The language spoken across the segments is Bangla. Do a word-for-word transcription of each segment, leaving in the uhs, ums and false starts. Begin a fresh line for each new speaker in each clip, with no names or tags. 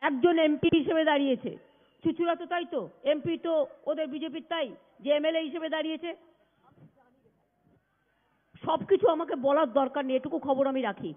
একজন এমপি হিসেবে দাঁড়িয়েছে। চুচুড়া তো তাই তো, এমপি তো ওদের বিজেপির, তাই যে এমএলএ হিসেবে দাঁড়িয়েছে। সবকিছু আমাকে বলার দরকার নেই, এটুকু খবর আমি রাখি।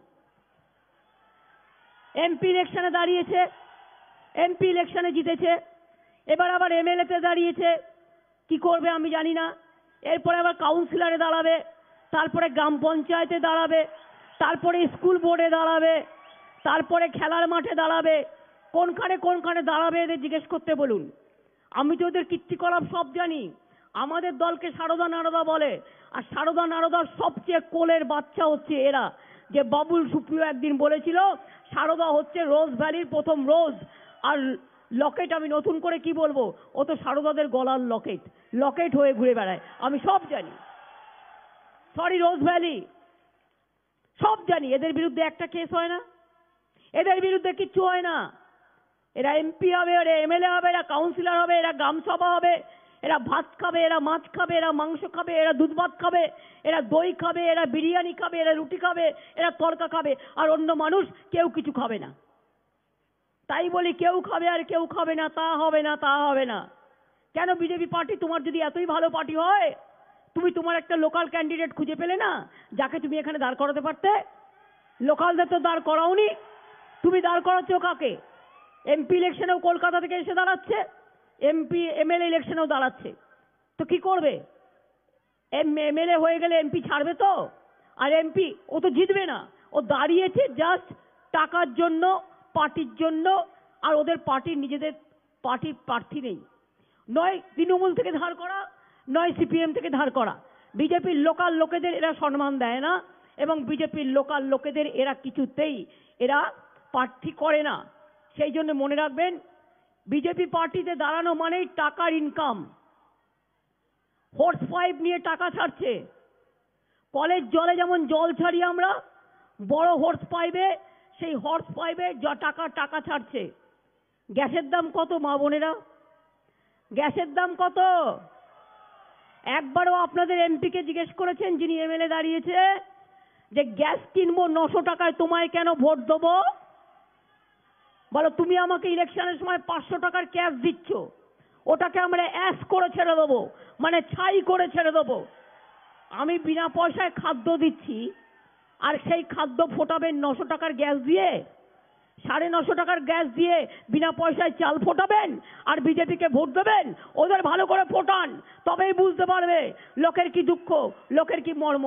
এমপি ইলেকশনে দাঁড়িয়েছে, এমপি ইলেকশনে জিতেছে, এবার আবার এমএলএ তে দাঁড়িয়েছে, কি করবে আমি জানি না। এরপরে আবার কাউন্সিলরে দাঁড়াবে, তারপরে গ্রাম পঞ্চায়েতে দাঁড়াবে, তারপরে স্কুল বোর্ডে দাঁড়াবে, তারপরে খেলার মাঠে দাঁড়াবে। কোনখানে কোনখানে দাঁড়াবে এদের জিজ্ঞেস করতে বলুন। আমি তো ওদের কীর্তিকলাপ সব জানি। আমাদের দলকে সারদা নারদা বলে, আর সারদা নারদার সবচেয়ে কোলের বাচ্চা হচ্ছে এরা। যে বাবুল সুপ্রিয় একদিন বলেছিল সারদা হচ্ছে রোজ ভ্যালির প্রথম রোজ, আর লকেট আমি নতুন করে কি বলবো, ও তো সারদাদের গলার লকেট, লকেট হয়ে ঘুরে বেড়ায়। আমি সব জানি, সরি রোজ ভ্যালি, সব জানি। এদের বিরুদ্ধে একটা কেস হয় না, এদের বিরুদ্ধে কিচ্ছু হয় না। এরা এমপি হবে, এরা এমএলএ হবে, এরা কাউন্সিলর হবে, এরা গ্রামসভা হবে, এরা ভাত খাবে, এরা মাছ খাবে, এরা মাংস খাবে, এরা দুধ ভাত খাবে, এরা দই খাবে, এরা বিরিয়ানি খাবে, এরা রুটি খাবে, এরা তরকা খাবে, আর অন্য মানুষ কেউ কিছু খাবে না। তাই বলি কেউ খাবে আর কেউ খাবে না, তা হবে না, তা হবে না। কেন বিজেপি পার্টি তোমার যদি এতই ভালো পার্টি হয়, তুমি তোমার একটা লোকাল ক্যান্ডিডেট খুঁজে পেলে না, যাকে তুমি এখানে দাঁড় করাতে পারতে? লোকালদের তো দাঁড় করাওনি, তুমি দাঁড় করাচ্ছ কাকে? এমপি ইলেকশনেও কলকাতা থেকে এসে দাঁড়াচ্ছে, এমপি এমএলএ ইলেকশনেও দাঁড়াচ্ছে, তো কি করবে? এমএলএ হয়ে গেলে এমপি ছাড়বে তো? আর এমপি ও তো জিতবে না, ও দাঁড়িয়েছে জাস্ট টাকার জন্য, পার্টির জন্য। আর ওদের পার্টির নিজেদের পার্টির প্রার্থী নেই, নয় তৃণমূল থেকে ধার করা, নয় সিপিএম থেকে ধার করা। বিজেপির লোকাল লোকেদের এরা সম্মান দেয় না, এবং বিজেপির লোকাল লোকেদের এরা কিছুতেই এরা প্রার্থী করে না। সেই জন্য মনে রাখবেন, বিজেপি পার্টিতে দাঁড়ানো মানেই টাকার ইনকাম। হর্স পাইপ নিয়ে টাকা ছাড়ছে, কলের জলে যেমন জল ছাড়ি আমরা, বড় হর্স পাইপে, সেই হর্স পাইপে যা টাকা টাকা ছাড়ছে। গ্যাসের দাম কত মা বোনেরা? গ্যাসের দাম কত? একবারও আপনাদের এমপিকে জিজ্ঞেস করেছেন, যিনি এমএলএ দাঁড়িয়েছে, যে গ্যাস কিনবো নশো টাকায়, তোমায় কেন ভোট দেবো? বলো, তুমি আমাকে ইলেকশনের সময় পাঁচশো টাকার ক্যাশ দিচ্ছ, ওটাকে আমরা অ্যাশ করে ছেড়ে দেবো, মানে ছাই করে ছেড়ে দেবো। আমি বিনা পয়সায় খাদ্য দিচ্ছি, আর সেই খাদ্য ফোটাবেন নশো টাকার গ্যাস দিয়ে? সাড়ে নশো টাকার গ্যাস দিয়ে বিনা পয়সায় চাল ফোটাবেন আর বিজেপিকে ভোট দেবেন? ওদের ভালো করে ফোটান, তবেই বুঝতে পারবে লোকের কি দুঃখ, লোকের কি মর্ম।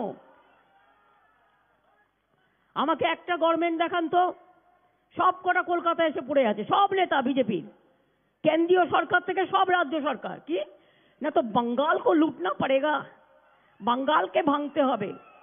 আমাকে একটা গভর্নমেন্ট দেখান তো, সব কটা কলকাতায় এসে পড়ে আছে, সব নেতা বিজেপির, কেন্দ্রীয় সরকার থেকে সব রাজ্য সরকার। কি না, তো बंगाल को लूटना पड़ेगा, बंगाल के भांगते হবে।